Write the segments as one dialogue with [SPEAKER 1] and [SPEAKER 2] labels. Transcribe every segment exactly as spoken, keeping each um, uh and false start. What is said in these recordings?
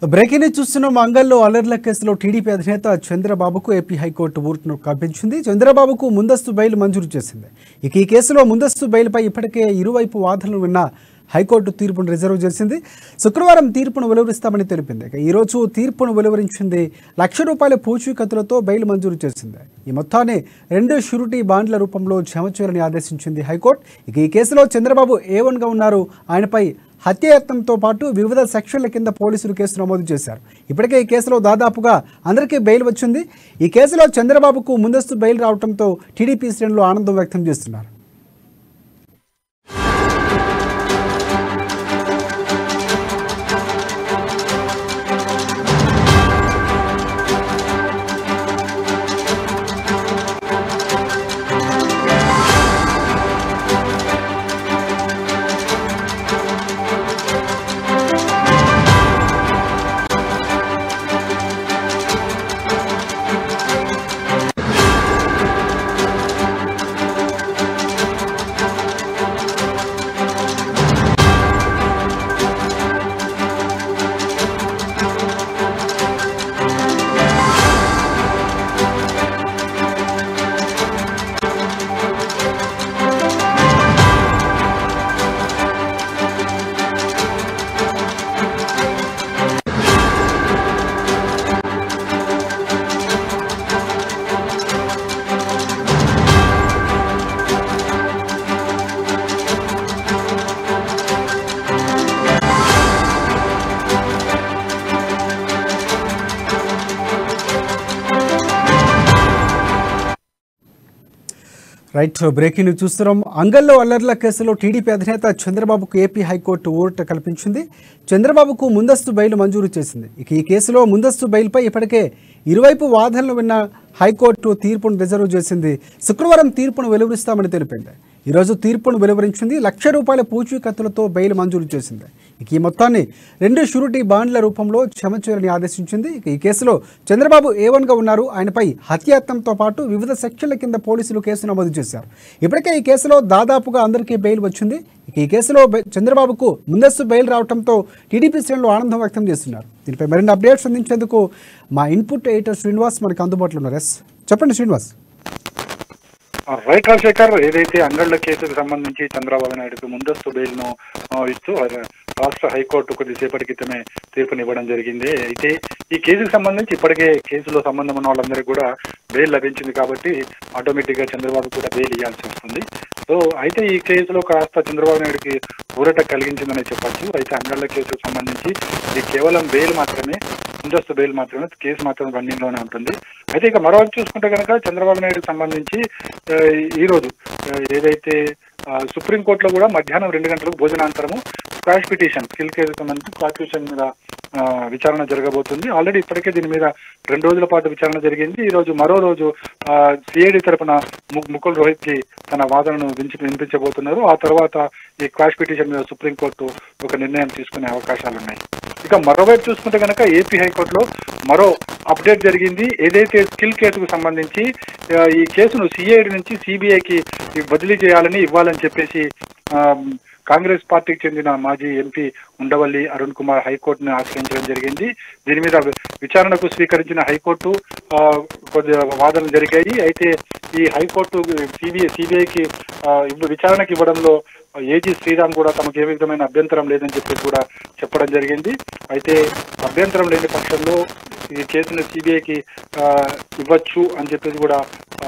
[SPEAKER 1] Breaking news చూస్తున్న మంగళలో అల్లర్ల కేసులో TDP అధినేత చంద్రబాబుకు ఏపీ హైకోర్టు ఊరును కల్పించింది. చంద్రబాబుకు ముందస్తు బెయిల్ మంజూరు చేసింది. ఇక ఈ కేసులో ముందస్తు బెయిల్పై ఇప్పటికే ఇరువైపు వాదనలు విన్న హైకోర్టు తీర్పును రిజర్వ్ చేసింది. శుక్రవారం తీర్పును వెలువరిస్తామని తెలిపింది. ఇక ఈరోజు తీర్పును వెలువరించింది. లక్ష రూపాయల పూచీకత్తులతో బెయిల్ మంజూరు చేసింది. ఈ మొత్తాన్ని రెండు షూరిటీ బాండ్ల రూపంలో జమ చేయాలని ఆదేశించింది హైకోర్టు. ఇక ఈ కేసులో చంద్రబాబు ఏ వన్గా ఉన్నారు. ఆయనపై హత్యాయత్నంతో పాటు వివిధ సెక్షన్ల కింద పోలీసులు కేసు నమోదు చేశారు. ఇప్పటికే ఈ కేసులో దాదాపుగా అందరికీ బెయిల్ వచ్చింది. ఈ కేసులో చంద్రబాబుకు ముందస్తు బెయిల్ రావడంతో టీడీపీ శ్రేణులు ఆనందం వ్యక్తం చేస్తున్నారు. రైట్ బ్రేకింగ్ న్యూస్ చూస్తున్నాం. అంగల్లో అల్లర్ల కేసులో టీడీపీ అధినేత చంద్రబాబుకు ఏపీ హైకోర్టు ఊరట కల్పించింది. చంద్రబాబుకు ముందస్తు బెయిల్ మంజూరు చేసింది. ఇక ఈ కేసులో ముందస్తు బెయిల్పై ఇప్పటికే ఇరువైపు వాదనలు విన్న హైకోర్టు తీర్పును రిజర్వ్ చేసింది. శుక్రవారం తీర్పును వెలువరిస్తామని తెలిపింది. ఈరోజు తీర్పును వెలువరించింది. లక్ష రూపాయల పూచీకత్తులతో బెయిల్ మంజూరు చేసింది. ఇక ఈ మొత్తాన్ని రెండు షూరిటీ బాండ్ల రూపంలో జమ చేయాలని ఆదేశించింది. ఇక ఈ కేసులో చంద్రబాబు ఏ వన్గా ఉన్నారు. ఆయనపై హత్యాయత్నంతో పాటు వివిధ సెక్షన్ల కింద పోలీసులు కేసు నమోదు చేశారు. ఇప్పటికే ఈ కేసులో దాదాపుగా అందరికీ బెయిల్ వచ్చింది. ఇక ఈ కేసులో చంద్రబాబుకు ముందస్తు బెయిల్ రావడంతో టీడీపీ శ్రేణులు ఆనందం వ్యక్తం చేస్తున్నారు. దీనిపై మరిన్ని అప్డేట్స్ అందించేందుకు మా ఇన్పుట్ ఎడిటర్ శ్రీనివాస్ మనకు అందుబాటులో ఉన్నారు. ఎస్ చెప్పండి శ్రీనివాస్.
[SPEAKER 2] రైట్ రాజశేఖర్, ఏదైతే అంగళ్ళ కేసుకు సంబంధించి చంద్రబాబు నాయుడుకు ముందస్తు బెయిల్ ను ఇస్తూ రాష్ట్ర హైకోర్టు కొద్దిసేపటి క్రితమే తీర్పునివ్వడం జరిగింది. అయితే ఈ కేసుకు సంబంధించి ఇప్పటికే కేసులో సంబంధం ఉన్న వాళ్ళందరికీ కూడా బెయిల్ లభించింది కాబట్టి ఆటోమేటిక్ గా చంద్రబాబు కూడా బెయిల్ ఇవ్వాల్సి వస్తుంది. సో అయితే ఈ కేసులో కాస్త చంద్రబాబు నాయుడుకి ఊరట కలిగించిందని చెప్పచ్చు. అయితే అంగళ్ళ కేసుకు సంబంధించి ఇది కేవలం బెయిల్ మాత్రమే, ముందస్తు బెయిల్ మాత్రమే, కేసు మాత్రం రన్నింగ్ లోనే ఉంటుంది. అయితే ఇక మరోవైపు చూసుకుంటే కనుక చంద్రబాబు నాయుడుకి సంబంధించి ఈ రోజు ఏదైతే సుప్రీంకోర్టులో కూడా మధ్యాహ్నం రెండు గంటలకు భోజనాంతరము స్క్వాష్ పిటిషన్ స్కిల్ కేసుకు సంబంధించి స్క్వాష్ పిటిషన్ మీద విచారణ జరగబోతుంది. ఆల్రెడీ ఇప్పటికే దీని మీద రెండు రోజుల పాటు విచారణ జరిగింది. ఈ రోజు మరో రోజు సిఐడి తరఫున ముకుల్ రోహిత్ కి తన వాదనను వినిచి వినిపించబోతున్నారు. ఆ తర్వాత ఈ స్క్వాష్ పిటిషన్ మీద సుప్రీంకోర్టు ఒక నిర్ణయం తీసుకునే అవకాశాలు ఉన్నాయి. ఇక మరోవైపు చూసుకుంటే కనుక ఏపీ హైకోర్టులో మరో అప్డేట్ జరిగింది. ఏదైతే స్కిల్ కేసుకు సంబంధించి ఈ కేసును సిఐడి నుంచి సిబిఐకి బదిలీ చేయాలని ఇవ్వాలని చెప్పేసి కాంగ్రెస్ పార్టీకి చెందిన మాజీ ఎంపీ ఉండవల్లి అరుణ్ కుమార్ హైకోర్టును ఆశ్రయించడం జరిగింది. దీని మీద విచారణకు స్వీకరించిన హైకోర్టు కొద్ది వాదనలు జరిగాయి. అయితే ఈ హైకోర్టు సిబిఐ సిబిఐకి విచారణకు ఇవ్వడంలో ఏజీ శ్రీరామ్ కూడా తమకు ఏ విధమైన అభ్యంతరం లేదని చెప్పేసి కూడా చెప్పడం జరిగింది. అయితే అభ్యంతరం లేని పక్షంలో ఈ కేసును సిబిఐకి ఇవ్వచ్చు అని చెప్పేసి కూడా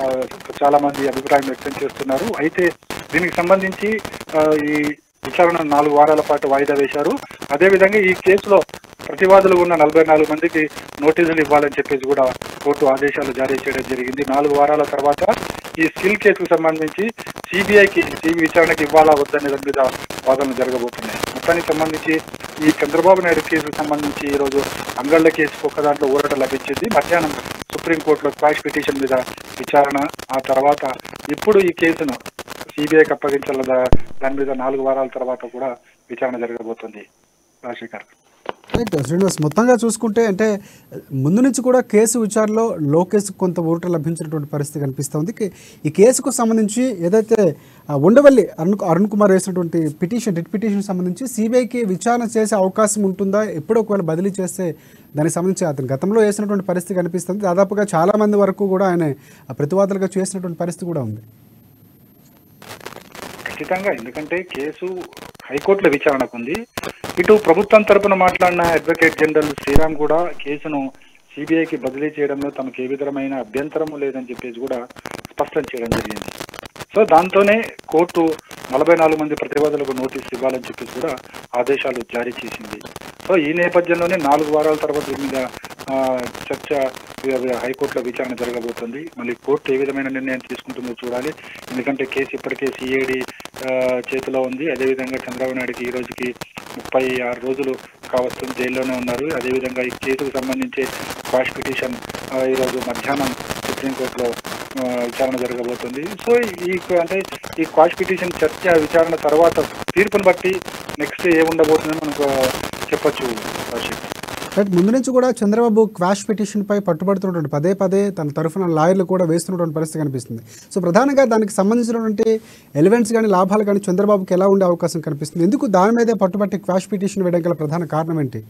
[SPEAKER 2] చాలా మంది అభిప్రాయం వ్యక్తం చేస్తున్నారు. అయితే దీనికి సంబంధించి ఈ విచారణ నాలుగు వారాల పాటు వాయిదా వేశారు. అదేవిధంగా ఈ కేసులో ప్రతివాదులు ఉన్న నలభై నాలుగు మందికి నోటీసులు ఇవ్వాలని చెప్పేసి కూడా కోర్టు ఆదేశాలు జారీ చేయడం జరిగింది. నాలుగు వారాల తర్వాత ఈ స్కిల్ కేసుకు సంబంధించి సిబిఐకి సిబి విచారణకి ఇవ్వాలా వద్దనే దాని మీద వాదనలు జరగబోతున్నాయి. మొత్తానికి సంబంధించి ఈ చంద్రబాబు నాయుడు కేసుకు సంబంధించి ఈ రోజు అంగళ్ళ కేసుకు ఒక దాంట్లో ఊరట లభించింది. మధ్యాహ్నం సుప్రీంకోర్టులో స్క్వాష్ పిటిషన్ మీద విచారణ, ఆ తర్వాత ఇప్పుడు ఈ కేసును సిబిఐకి అప్పగించాల దాని మీద నాలుగు వారాల తర్వాత కూడా విచారణ జరగబోతుంది. రాజశేఖర్.
[SPEAKER 1] రైట్ శ్రీనివాస్, మొత్తంగా చూసుకుంటే అంటే ముందు నుంచి కూడా కేసు విచారణలో లోకేష్ కొంత ఊరట లభించినటువంటి పరిస్థితి కనిపిస్తుంది. కే- ఈ కేసుకు సంబంధించి ఏదైతే ఆ, ఉండవల్లి అరుణ్ అరుణ్ కుమార్ వేసినటువంటి పిటిషన్ రిట్ పిటిషన్ సంబంధించి సిబిఐకి విచారణ చేసే అవకాశం ఉంటుందా, ఎప్పుడో ఒకవేళ బదిలీ చేస్తే దానికి సంబంధించి అతను గతంలో వేసినటువంటి పరిస్థితి కనిపిస్తుంది. దాదాపుగా చాలా మంది వరకు కూడా ఆయన ఆ, ప్రతివాదులుగా చేసినటువంటి పరిస్థితి కూడా ఉంది.
[SPEAKER 2] ఖచ్చితంగా, ఎందుకంటే కేసు హైకోర్టులో విచారణకు ఉంది. ఇటు ప్రభుత్వం తరపున మాట్లాడిన అడ్వకేట్ జనరల్ శ్రీరామ్ కూడా కేసును సిబిఐకి బదిలీ చేయడంలో తమకు ఏ విధమైన అభ్యంతరము లేదని చెప్పేసి కూడా స్పష్టం చేయడం జరిగింది. సో దాంతోనే కోర్టు నలభై నాలుగు మంది ప్రతివాదులకు నోటీసు ఇవ్వాలని చెప్పేసి కూడా ఆదేశాలు జారీ చేసింది. సో ఈ నేపథ్యంలోనే నాలుగు వారాల తర్వాత దీని మీద ఆ, చర్చ హైకోర్టులో విచారణ జరగబోతుంది. మళ్ళీ కోర్టు ఏ విధమైన నిర్ణయం తీసుకుంటుందో చూడాలి. ఎందుకంటే కేసు ఇప్పటికే సిఐడి చేతిలో ఉంది. అదేవిధంగా చంద్రబాబు నాయుడుకి ఈ రోజుకి ముప్పై ఆరు రోజులు కావస్తుంది, జైల్లోనే ఉన్నారు. అదేవిధంగా ఈ కేసుకు సంబంధించి క్వాష్ పిటిషన్ ఈరోజు మధ్యాహ్నం సుప్రీంకోర్టులో విచారణ జరగబోతుంది. సో ఈ అంటే ఈ క్వాష్ పిటిషన్ చర్చ విచారణ తర్వాత తీర్పును బట్టి నెక్స్ట్ ఏముండబోతుందని మనకు చెప్పొచ్చు రాజశేఖర్.
[SPEAKER 1] రైట్, ముందు నుంచి కూడా చంద్రబాబు క్వాష్ పిటిషన్పై పట్టుబడుతున్నటువంటి పదే పదే తన తరఫున లాయర్లు కూడా వేస్తున్నటువంటి పరిస్థితి కనిపిస్తుంది. సో ప్రధానంగా దానికి సంబంధించినటువంటి ఎలిమెంట్స్ కానీ లాభాలు కానీ చంద్రబాబుకి ఎలా ఉండే అవకాశం కనిపిస్తుంది? ఎందుకు దాని మీదే పట్టుబట్టి క్వాష్ పిటిషన్ వేయడం గల ప్రధాన కారణం ఏంటి?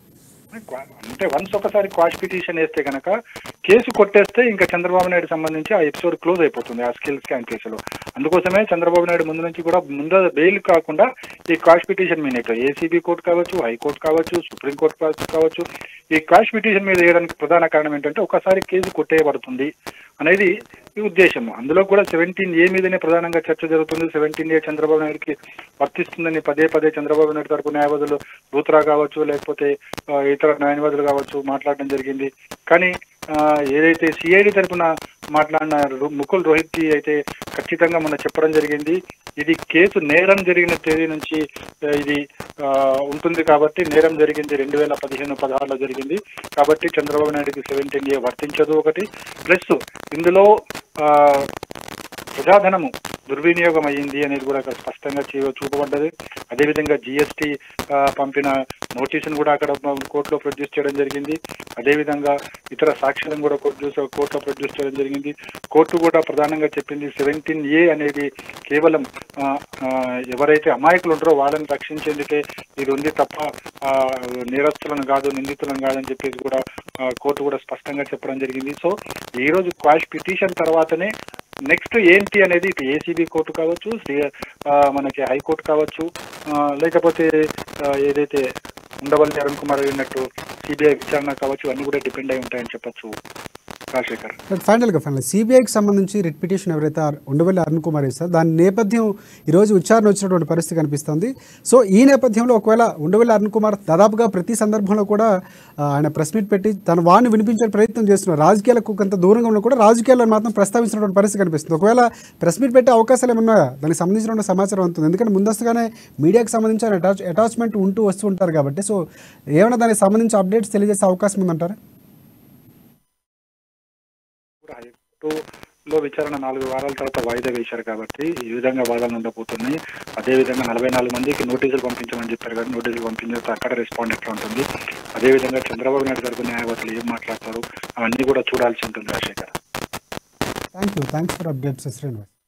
[SPEAKER 2] అంటే వన్స్ ఒకసారి క్వాష్ పిటిషన్ వేస్తే కనుక కేసు కొట్టేస్తే ఇంకా చంద్రబాబు నాయుడు సంబంధించి ఆ ఎపిసోడ్ క్లోజ్ అయిపోతుంది ఆ స్కిల్ స్కామ్ కేసులో. అందుకోసమే చంద్రబాబు నాయుడు ముందు నుంచి కూడా ముందు బెయిల్ కాకుండా ఈ క్వాష్ పిటిషన్ మీద ఏసీబీ కోర్టు కావచ్చు, హైకోర్టు కావచ్చు, సుప్రీంకోర్టు కావచ్చు, ఈ క్వాష్ పిటిషన్ మీద వేయడానికి ప్రధాన కారణం ఏంటంటే ఒకసారి కేసు కొట్టేయబడుతుంది అనేది ఈ ఉద్దేశం. అందులో కూడా సెవెంటీన్ ఏ మీదనే ప్రధానంగా చర్చ జరుగుతుంది. సెవెంటీన్ ఏ చంద్రబాబు నాయుడుకి వర్తిస్తుందని పదే పదే చంద్రబాబు నాయుడు తరపు న్యాయవాదులు రూత్రా కావచ్చు, లేకపోతే ఇతర న్యాయవాదులు కావచ్చు మాట్లాడడం జరిగింది. కానీ ఏదైతే సిఐడి తరపున మాట్లాడిన ముకుల్ రోహిత్కి అయితే ఖచ్చితంగా మొన్న చెప్పడం జరిగింది, ఇది కేసు నేరం జరిగిన తేదీ నుంచి ఇది ఉంటుంది కాబట్టి నేరం జరిగింది రెండు వేల పదిహేను పదహారులో జరిగింది కాబట్టి చంద్రబాబు నాయుడుకి సెవెంటీన్ ఏ వర్తించదు ఒకటి. ప్లస్ ఇందులో ప్రజాధనము దుర్వినియోగం అయ్యింది అనేది కూడా అక్కడ స్పష్టంగా చూపబడ్డది. అదేవిధంగా జిఎస్టీ పంపిన నోటీసును కూడా అక్కడ కోర్టులో ప్రొడ్యూస్ చేయడం జరిగింది. అదేవిధంగా ఇతర సాక్ష్యాలను కూడా ప్రొడ్యూస్ కోర్టులో ప్రొడ్యూస్ చేయడం జరిగింది. కోర్టు కూడా ప్రధానంగా చెప్పింది సెవెంటీన్ ఏ అనేది కేవలం ఎవరైతే అమాయకులు ఉంటారో వాళ్ళని రక్షించేందుకే ఇది ఉంది తప్ప నేరస్తులను కాదు, నిందితులను కాదని చెప్పేసి కూడా కోర్టు కూడా స్పష్టంగా చెప్పడం జరిగింది. సో ఈ రోజు క్వాష్ పిటిషన్ తర్వాతనే నెక్స్ట్ ఏంటి అనేది ఇటు ఏసీబీ కోర్టు కావచ్చు, మనకి హైకోర్టు కావచ్చు, లేకపోతే ఏదైతే ఉండవల్లి అరుణ్ కుమార్ అయినట్టు సిబిఐ విచారణ కావచ్చు, అన్ని కూడా డిపెండ్ అయి ఉంటాయని చెప్పచ్చు రాజశేఖర్.
[SPEAKER 1] ఫైనల్గా ఫైనల్ సిబిఐకి సంబంధించి రిట్ పిటిషన్ ఎవరైతే ఉండవల్లి అరుణ్ కుమార్ ఇస్తారు దాని నేపథ్యం ఈరోజు విచారణ వచ్చినటువంటి పరిస్థితి కనిపిస్తుంది. సో ఈ నేపథ్యంలో ఒకవేళ ఉండవల్లి అరుణ్ కుమార్ దాదాపుగా ప్రతి సందర్భంలో కూడా ఆయన ప్రెస్ మీట్ పెట్టి తన వాడిని వినిపించే ప్రయత్నం చేస్తున్నారు. రాజకీయాలకు కొంత దూరంగా ఉన్నా కూడా రాజకీయాలను మాత్రం ప్రస్తావించినటువంటి పరిస్థితి కనిపిస్తుంది. ఒకవేళ ప్రెస్ మీట్ పెట్టే అవకాశాలు ఏమన్నా దానికి సంబంధించిన సమాచారం ఉంటుంది, ఎందుకంటే ముందస్తుగానే మీడియాకి సంబంధించిన అటాచ్ అటాచ్మెంట్ ఉంటూ వస్తూ ఉంటారు కాబట్టి. సో ఏమైనా దానికి సంబంధించి అప్డేట్స్ తెలియజేసే అవకాశం ఉందంటారా?
[SPEAKER 2] లో విచారణ నాలుగు వారాల తర్వాత వాయిదా వేశారు కాబట్టి ఈ విధంగా వాదాలు ఉండబోతున్నాయి. అదేవిధంగా నలభై నాలుగు మందికి నోటీసులు పంపించమని చెప్పారు కానీ నోటీసులు పంపించిన అక్కడ రెస్పాండ్ ఎట్లా ఉంటుంది, అదేవిధంగా చంద్రబాబు నాయుడు తరపు న్యాయవాదులు ఏం మాట్లాడతారు అవన్నీ కూడా చూడాల్సి ఉంటుంది Rajasekhar.
[SPEAKER 1] Thank you thanks for updates Srinivas.